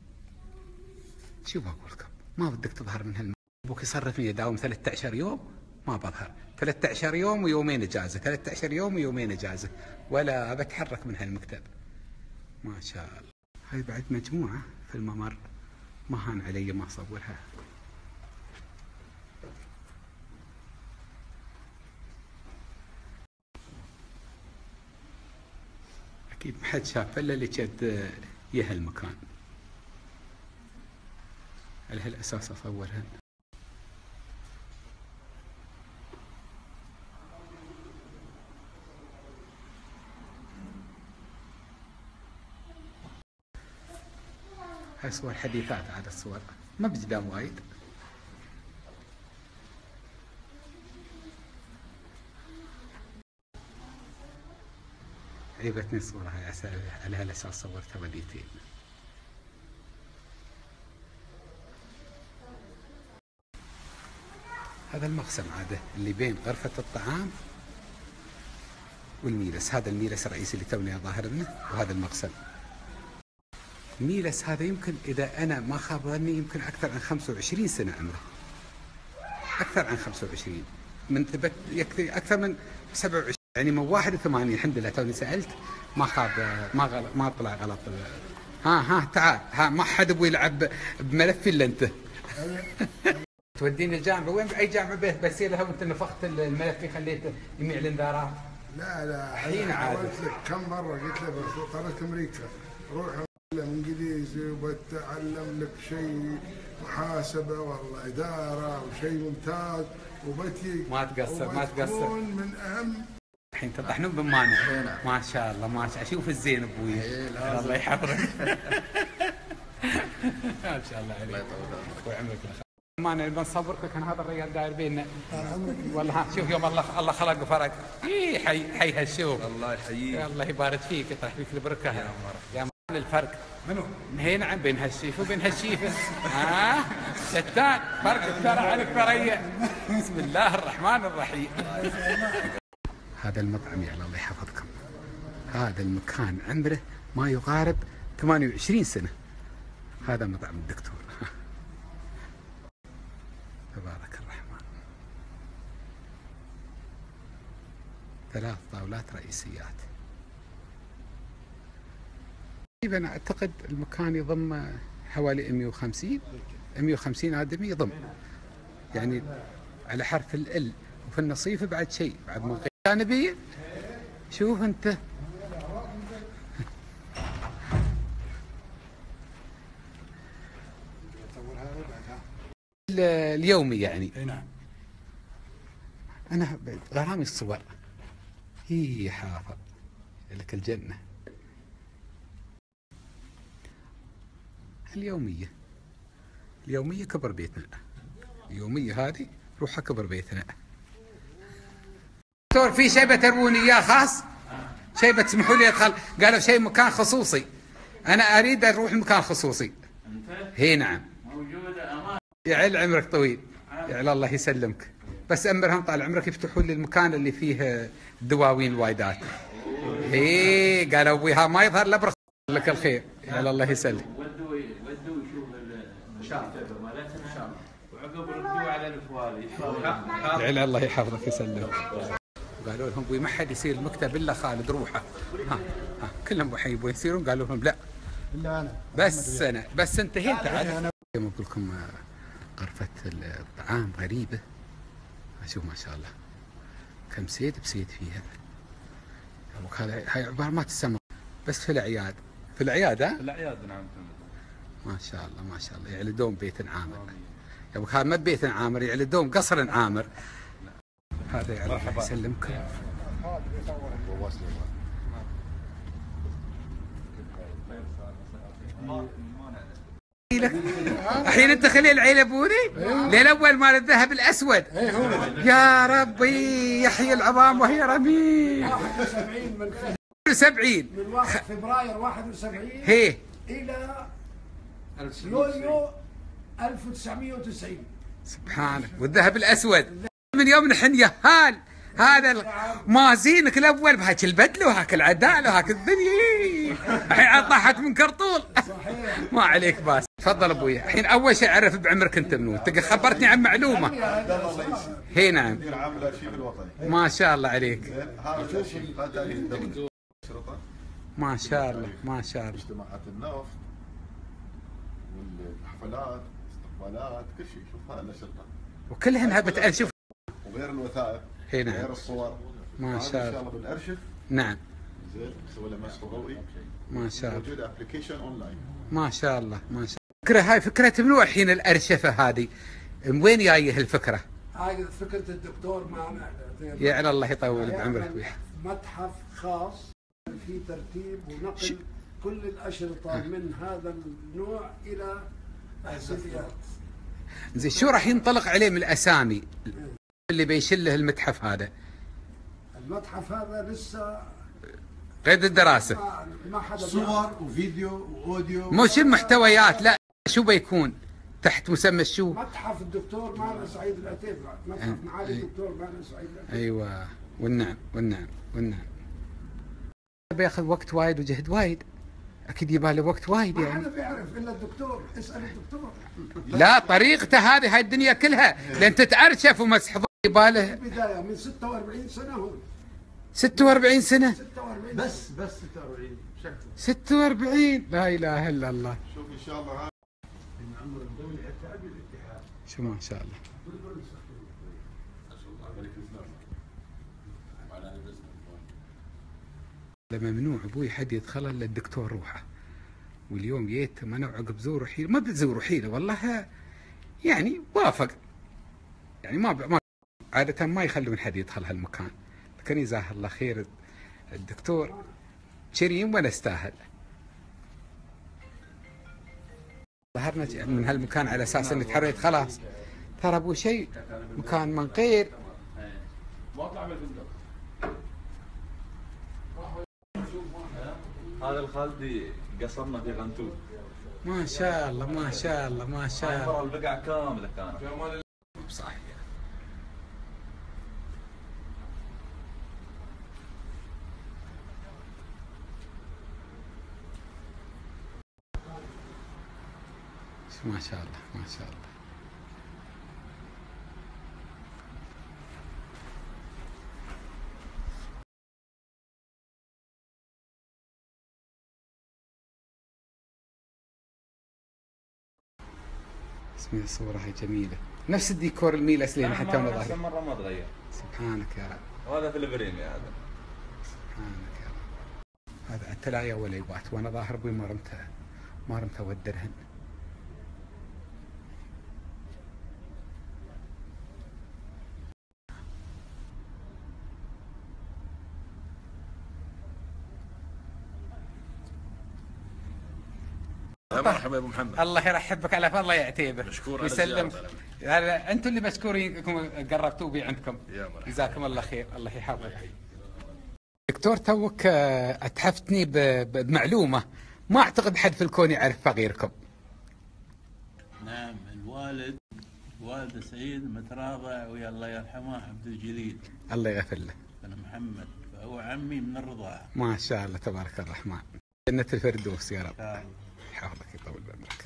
شو بقول لكم؟ ما بدك تظهر من هالم... ابوك يصرفني يداوم ثلاثة عشر يوم ما بظهر، ثلاثة عشر يوم ويومين اجازه، ثلاثة عشر يوم ويومين اجازه، ولا بتحرك من هالمكتب. ما شاء الله. هاي بعد مجموعه في الممر ما هان علي ما اصورها. اكيد ما حد شاف الا اللي كانت يه المكان. على هالاساس اصورها. هاي صور حديثات، عاد الصور ما بقدام وايد. عيبتني الصورة هاي على هالاساس صورتها وديتين. هذا المقسم عاده اللي بين غرفة الطعام والميلس، هذا الميلس الرئيسي اللي توني ظاهر منه، وهذا المقسم. الميلس هذا يمكن اذا انا ما خاب ظني يمكن اكثر عن خمسة وعشرين سنة عمره. اكثر عن خمسة وعشرين، من ثبت يكفي اكثر من سبعة وعشرين، يعني من واحد وثمانين. الحمد لله توني سالت ما خاب ما غلط ما طلع غلط. ها ها تعال، ها ما حد يبغى يلعب بملفي الا انت. توديني الجامعه وين؟ باي جامعه بيت بسيرها وانت نفخت الملف خليته يميع الانذارات؟ لا لا حين عاد قلت لك كم مره، قلت له بس طريق امريكا روح اتعلم انجليزي وبتعلم لك شيء محاسبه والله اداره وشيء ممتاز وبتي ما تقصر ما تقصر. من اهم الحين تطحنون بمانع. ما شاء الله ما شاء الله. شوف الزين ابوي الله يحفظك. ما شاء الله عليك الله يطول عمرك. ما انا بنصورك كان هذا الرجال داير بيننا والله. ها شوف يوم الله الله خلق وفرق. اي حي حي هالشوف الله يحييك الله يبارك فيك يطرح فيك البركه يا عمر. يا عمر الفرق منو؟ هي نعم بين هالشيف وبين هالشيفه. ها شتان فرق ترى عليك ثريا. بسم الله الرحمن الرحيم. هذا المطعم يا الله يحفظكم. هذا المكان عمره ما يقارب ثمانية وعشرين سنة. هذا مطعم الدكتور. تبارك الرحمن. ثلاث طاولات رئيسيات. تقريبا اعتقد المكان يضم حوالي مئة وخمسين مئة وخمسين آدمي يضم. يعني على حرف ال وفي النصيف بعد شيء بعد من غير جانبية. شوف انت اليومي يعني. نعم. انا غرامي الصور. هي حافظ لك الجنة. اليومية اليومية كبر بيتنا. اليومية هذه روحها كبر بيتنا. دكتور في شيء بتروني اياه خاص؟ شيء بتسمحوا لي ادخل؟ قالوا شيء مكان خصوصي. انا اريد اروح مكان خصوصي. هي نعم. موجودة امان. يعل عمرك طويل. يعل الله يسلمك. بس امرهم طال عمرك يفتحوا لي المكان اللي فيه دواوين وايدات. هي قالوا ابويها ما يظهر الا برخص لك الخير. يعل الله يسلمك. ودوا ودوا يشوف الكتابه مالتنا وعقب ردوا على الفوالي. يعل الله يحفظك يسلمك. وقالوا لهم ابوي ما حد يصير المكتب الا خالد روحه. ها ها كلهم الحين يبون يصيرون، قالوا لهم لا الا انا بس انا بس انتهيت عاد. اقول لكم غرفه الطعام غريبه، شوف ما شاء الله كم سيد بسيد فيها. هذا هاي عباره ما تسمى بس في الاعياد، في الاعياد ها؟ في الاعياد نعم. ما شاء الله ما شاء الله يعلدون بيت عامر. يا ابو هذا ما بيت عامر، يعلدون قصر عامر. هذا يعني الله يسلمكم. الحين انت خلي العيله ابوني لين اول مال الذهب الاسود. يا ربي يحيي العظام وهي رميم. واحد وسبعين من سبعين من واحد فبراير واحد وسبعين هي الى يوليو ألف وتسعمئة وتسعين. سبحانك. والذهب الاسود من يوم نحن يهال هذا مازينك الاول بهاك البدله وهاك العداله وهاك الدنيا الحين طاحت من كرطول. صحيح. ما عليك باس. تفضل ابوي. الحين اول شيء اعرف بعمرك انت منو، انت خبرتني عن معلومه. هي نعم. مدير عام الارشيف الوطني. ما شاء الله عليك. هذا الارشيف هذا تاريخ الدوله. شرطه. ما شاء الله ما شاء الله. اجتماعات النفط والحفلات استقبالات كل شيء. شوف هذا الاشرطه وكلهن هبت اشوف. وغير الوثائق. هي نعم. غير الصور. ما شاء الله. ان شاء الله بنأرشف. نعم. زين نسوي له مسح ضوئي. ما شاء الله. موجود ابلكيشن اونلاين. ما شاء الله ما شاء الله. فكرة هاي فكرة منو الحين الأرشفة هذه؟ من وين جايه الفكرة؟ هاي فكرة الدكتور معنا. يا الله يطول بعمرك. متحف خاص في ترتيب ونقل كل الأشرطة من هذا النوع إلى السيديات. زين شو راح ينطلق عليه من الأسامي اللي بيشله المتحف هذا؟ المتحف هذا لسه قيد الدراسة. ما ما حدا صور وفيديو واوديو. مش المحتويات، لا شو بيكون تحت مسمى شو؟ متحف الدكتور معنا سعيد العتيبي. متحف معالي الدكتور معنا سعيد العتيبي. ايوه والنعم والنعم والنعم. بياخذ وقت وايد وجهد وايد، اكيد يباله وقت وايد ما يعني. حدا بيعرف الا الدكتور، اسال الدكتور. لا طريقته هذه هاي الدنيا كلها لان تتأرشف ومسح يباله. البداية من ستة وأربعين سنة هون. ستة وأربعين سنة. ستة وأربعين بس بس ستة وأربعين شكله. ستة وأربعين لا اله الا الله. شوف ان شاء الله هذا من عمر الدولي حتى قبل الاتحاد. شو ما شاء الله. لما ممنوع ابوي حد يدخل الا الدكتور روحه، واليوم جيت منع عقب زور حيله، ما بتزور حيله والله يعني وافق يعني ما ما عاده ما يخلون حد يدخل هالمكان، لكن جزاه الله خير الدكتور كريم وانا استاهل. ظهرنا من هالمكان على اساس اني تحريت خلاص، ترى ابو شيء مكان منقير. هذا الخالدي قصرنا في غنتوت. ما شاء الله ما شاء الله ما شاء الله. البقعة كاملة كانت. صحيح. ما شاء الله ما شاء الله. اسمها الصورة هاي جميلة، نفس الديكور الميل أسلين حتى من ظهري. مرة ما تغير. سبحانك يا رب. وهذا في البريمي هذا. سبحانك يا رب. هذا حتى لا ولا يبات وانا ظاهر ابوي ما رمته ما رمته ودرهن. مرحبا يا ابو محمد. الله يرحبك على فضله يا عتيبه. مشكور ويسلمك. انتم اللي مشكورين انكم قربتوا بي عندكم. يا مرحبا. جزاكم الله خير، الله يحفظك. دكتور توك اتحفتني بمعلومه ما اعتقد حد في الكون يعرفها غيركم. نعم الوالد والد سعيد متراضع ويا الله يرحمه عبد الجليل. الله يغفر له. انا محمد فهو عمي من الرضاعه. ما شاء الله تبارك الرحمن. جنة الفردوس يا رب. آه. يحفظك يطول بعمرك.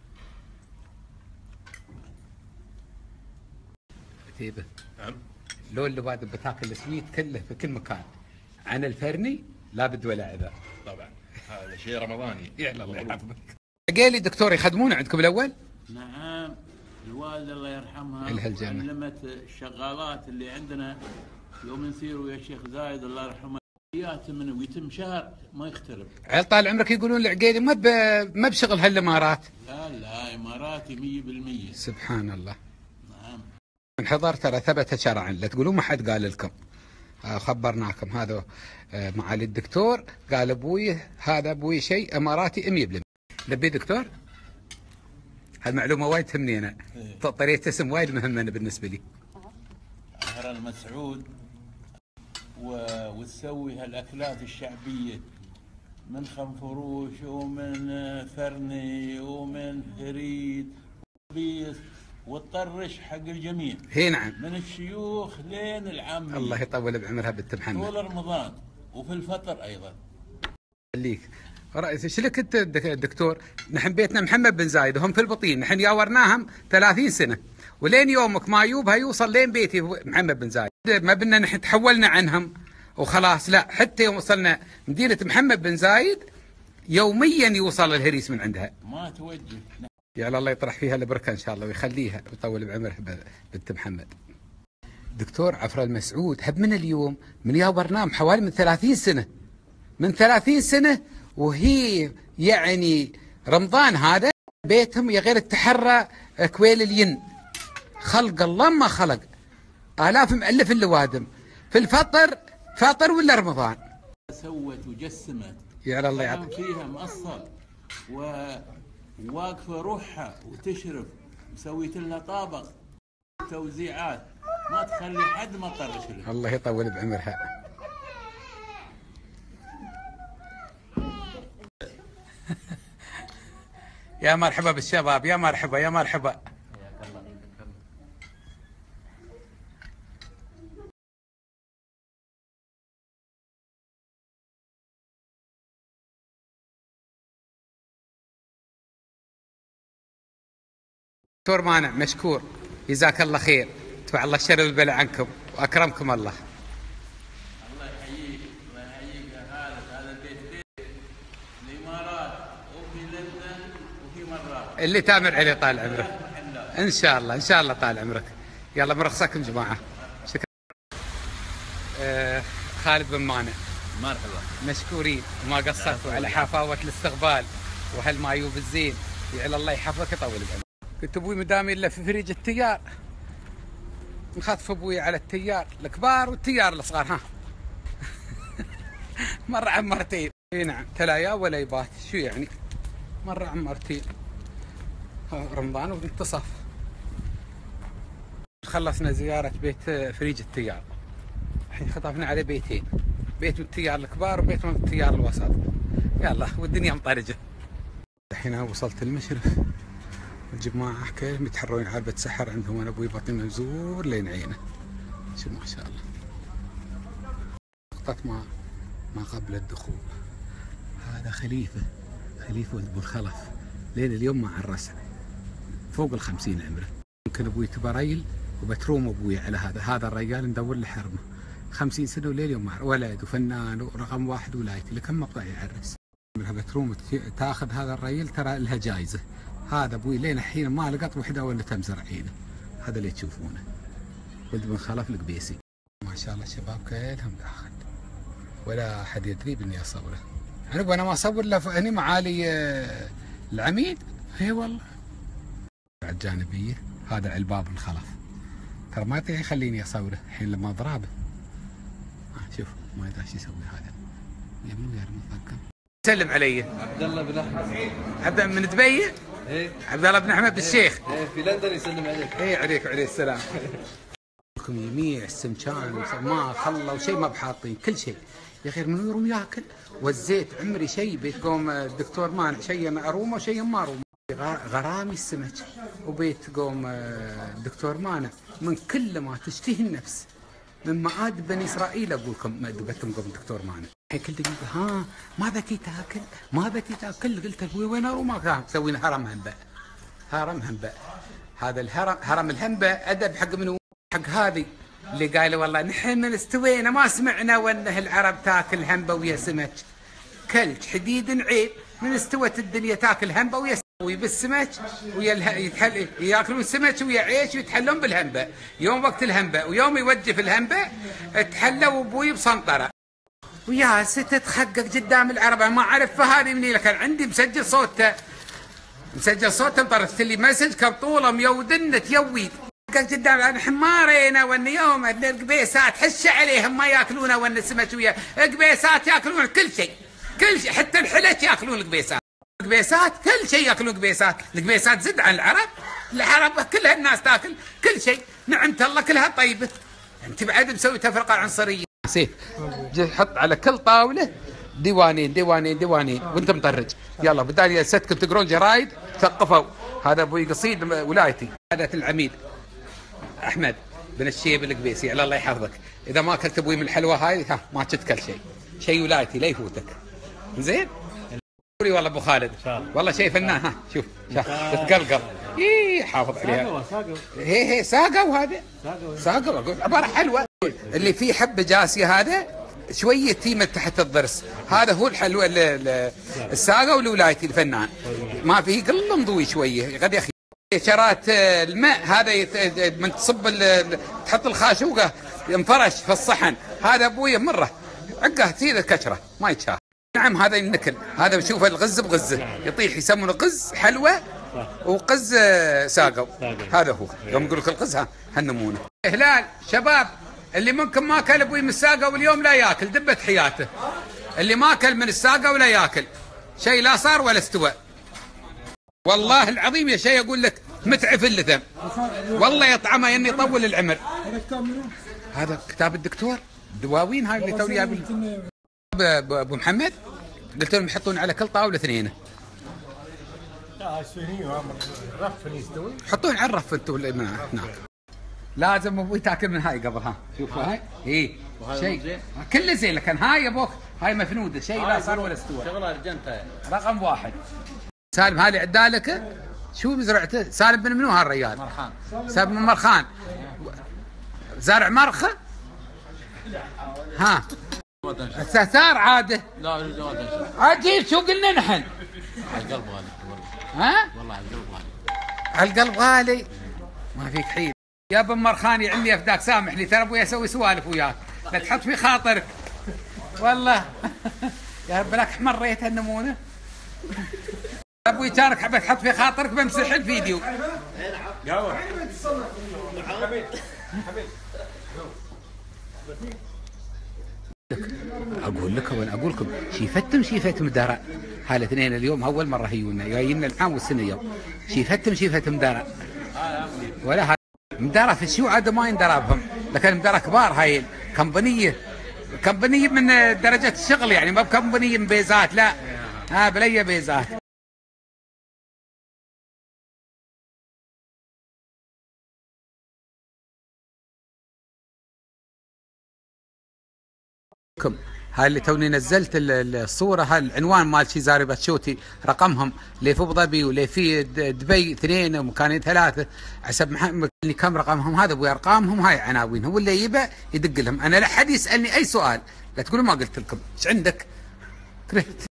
عتيبه. نعم. لو اللي بعد بتاكل السويت كله في كل مكان عن الفرني لابد ولا عذاب. طبعا هذا شيء رمضاني. يلا الله يحفظك. عقيلي دكتور يخدمون عندكم الاول؟ نعم، الوالدة الله يرحمها إلها الجنة. علمت الشغالات اللي عندنا يوم نسير ويا الشيخ زايد الله يرحمه ياتم ويتم شهر ما يخترب. عيل طال عمرك يقولون العقيلي ما ب... ما بشغل هالامارات. لا لا اماراتي مية بالمية. سبحان الله. نعم. من حضر ترى ثبت شرعا، لا تقولون ما حد قال لكم. آه خبرناكم. هذا آه معالي الدكتور قال ابوي هذا ابوي شيء اماراتي مية بالمية. لبي دكتور؟ هالمعلومه وايد تهمني انا. طريقه اسم وايد مهمه أنا بالنسبه لي. هرم مسعود و... وتسوي هالاكلات الشعبيه من خنفروش ومن فرني ومن هريد وبيس وتطرش حق الجميع. هي نعم. من الشيوخ لين العاميه. الله يطول بعمرها بنت محمد. طول رمضان وفي الفطر ايضا. خليك. ايش لك انت دكتور؟ نحن بيتنا محمد بن زايد وهم في البطين، نحن ياورناهم ثلاثين سنه ولين يومك ما يوبها يوصل لين بيتي محمد بن زايد. ما بدنا نحن تحولنا عنهم وخلاص، لا حتى يوم وصلنا مدينه محمد بن زايد يوميا يوصل الهريس من عندها. ما توجه. يا الله يطرح فيها البركه ان شاء الله ويخليها ويطول بعمرها بنت محمد. دكتور عفر المسعود هب من اليوم من ياورناهم حوالي من ثلاثين سنه. من ثلاثين سنه وهي يعني رمضان هذا بيتهم يا غير التحرى كويل الين. خلق الله ما خلق آلاف مؤلف اللوادم في الفطر فاطر ولا رمضان. سوت وجسمت يا الله يعطيك. فيها مأصل وواقفه روحها وتشرف وسويت لنا طابق توزيعات ما تخلي حد ما طرش له. الله يطول بعمرها. يا مرحبا بالشباب، يا مرحبا يا مرحبا. دكتور مانع مشكور، جزاك الله خير، دفع الله الشر والبلاء عنكم واكرمكم الله. الله يحييك الله يحييك يا خالد. هذا البيت بيت الامارات وفي لندن وفي مرات. اللي تامر عليه طال عمرك. ان شاء الله ان شاء الله طال عمرك. يلا مرخصكم جماعه. شكرا. آه خالد بن مانع. مرحبا. مشكورين وما قصرتوا على حفاوه الاستقبال وهالمايوب الزين. يعلى الله يحفظك يطول بعمرك. قلت ابوي مدامي الا في فريج التيار. نخطف ابوي على التيار الكبار والتيار الصغار. ها مره عن مرتين. اي نعم تلايا ولا يبات. شو يعني؟ مره عن مرتين. رمضان وانتصف. خلصنا زياره بيت فريج التيار. الحين خطفنا على بيتين، بيت من التيار الكبار وبيت من التيار الوسط. يلا والدنيا مطرجه. الحين وصلت المشرف. الجماعة حكي متحرون عربة سحر عندهم. أنا أبوي بطن مزور لين عينه. شو ما شاء الله. نقطة ما ما قبل الدخول. هذا خليفة خليفة ولد أبو الخلف لين اليوم ما عرسه. فوق الخمسين عمره. يمكن أبوي تبريل وبتروم أبوي على هذا. هذا الرجال ندور له حرمه. خمسين سنة ولين اليوم ما ولد وفنان ورقم واحد ولايتي لكم مقطع يعرس. منها بتروم تاخذ هذا الرجل ترى لها جايزة. هذا ابوي لين الحين ما لقط وحده ولا تمزر عينه. هذا اللي تشوفونه ولد بن خلف القبيسي. ما شاء الله الشباب كلهم داخل ولا احد يدري باني اصوره. انا وانا ما اصور الا هني معالي العميد. اي والله. بعد جانبيه هذا علباب بن خلف ترى ما يطيق يخليني اصوره الحين لما ضرابه. آه شوف ما يدري ايش يسوي هذا. يمين غير مثقف. سلم علي. عبد الله بن احمد. عبد من دبي؟ ايه. عبد الله بن احمد بالشيخ. ايه في لندن يسلم عليك. ايه عليك وعليه السلام. لكم يميع السمكان ما خلوا شيء ما بحاطين كل شيء. يا اخي من يروم ياكل والزيت عمري شيء بيت قوم الدكتور مانع شيء ارومه وشيء ما ارومه. غرامي السمك وبيت قوم الدكتور مانع من كل ما تشتهي النفس من مآد بني اسرائيل. اقول لكم دقتهم قوم الدكتور مانع. كل دقيقة ها ما بكي تاكل ما بكي تاكل. قلت له وين اروم؟ سوينا هرم هنبه. هرم هنبه. هذا الهرم هرم الهنبه ادب حق منو؟ حق هذه اللي قال والله نحن من استوينا ما سمعنا وانه العرب تاكل همبه ويا سمك. كلج حديد عيب، من استوت الدنيا تاكل همبه ويا بالسمك ويا اله... يتحل... ياكلون سمك ويا عيش ويتحلون بالهمبه. يوم وقت الهمبه ويوم يوجف الهمبه تحلوا ابوي بسنطره. ويا ست تخقق قدام العرب ما اعرف فهذه مني كان عندي مسجل صوته مسجل صوته مطرت لي مسج كبطوله ميودنه تيويد قدام نحن ما رينا وان يوم القبيسات حش عليهم ما ياكلونه وان السمك ويا القبيسات ياكلون كل شيء كل شيء حتى الحلت ياكلون القبيسات. القبيسات كل شيء ياكلون قبيسات، القبيسات زد عن العرب، العرب كلها الناس تاكل كل شيء، نعمة الله كلها طيبة. انت بعد مسوي تفرقة عنصرية. سيف حط على كل طاولة ديوانين ديوانين ديوانين وانت مطرج، يلا بدال ستكم تقرون جرايد ثقفوا. هذا ابوي قصيد ولايتي، هذا العميد احمد بن الشيب القبيسي، الله يحفظك. اذا ما اكلت ابوي من الحلوة هاي ها ما تتكل شيء، شيء ولايتي لا يفوتك. زين؟ والله ابو خالد والله شيء فنان. ها شوف تتقلقل اي حافظ عليها. هي هي ساقوا هذا ساقوا اقول عباره حلوه اللي فيه حبه جاسيه هذا شويه تيمه تحت الضرس، هذا هو الحلوه الساقه والولايتي الفنان ما فيه قل مضوي شويه قد يا اخي. شرات الماء هذا من تصب تحط الخاشوقه ينفرش في الصحن، هذا ابوي مره عقه تصير كشره ما يتشاف. نعم هذا النكل، هذا بشوف الغز بغزه يطيح يسمونه قز حلوه وقز ساقو، هذا هو يوم يقول لك القز ها هالنمونه. هلال شباب اللي منكم ما اكل ابوي من الساقه واليوم لا ياكل دبه حياته، اللي ما اكل من الساقه ولا ياكل شيء لا صار ولا استوى. والله العظيم يا شيء اقول لك متعف اللثم والله يطعمه اني يطول العمر. هذا كتاب الدكتور دواوين هاي اللي توني جايب ابو محمد، قلت لهم يحطون على كل طاوله اثنين. لا رف يستوي حطون على الرف انتم هناك. لازم ابوي تاكل من هاي قبل. ها شوف هاي اي شيء كله زين، لكن هاي يا ابوك هاي مفنوده شيء لا صار ولا استوى. شغله رجنتها رقم واحد. سالم هذه عدالك شو مزرعته؟ سالم بن منو هالرجال؟ مرخان. سالم بن مرخان زارع مرخه. ها الستار عاده. لا لا عجيب شو قلنا نحن؟ على القلب غالي والله. ها؟ والله على القلب غالي. على القلب غالي ما فيك حيل يا بن مرخان يعلي افداك سامح لي ترى ابوي اسوي سوالف وياك لا تحط في خاطرك والله. يا رب لك حمريت هالنمونه ابوي كانك حبيت تحط في خاطرك بمسح الفيديو. قهوه اقول لك وانا اقول لكم شيفتم شيفتم درع هالاثنين اليوم اول مره هيونا جايين العام والسنه يوم شيفتم شيفتم درع ولا هذا مدرى في الشو عاد ما يندربهم، لكن مدرى كبار هاي كمبانيه كمبانيه من درجه الشغل يعني ما بكمبانيه من بيزات لا ها بليه بيزات. هاي اللي توني نزلت الصوره هاي العنوان مال شي زاري باتشوتي رقمهم اللي في ابو ظبي واللي في دبي اثنين ومكانين ثلاثه حسب محمد كم رقمهم هذا ابوي ارقامهم هاي عناوينهم واللي يبى يدق لهم. انا لا حد يسالني اي سؤال لا تقولوا ما قلت لكم ايش عندك.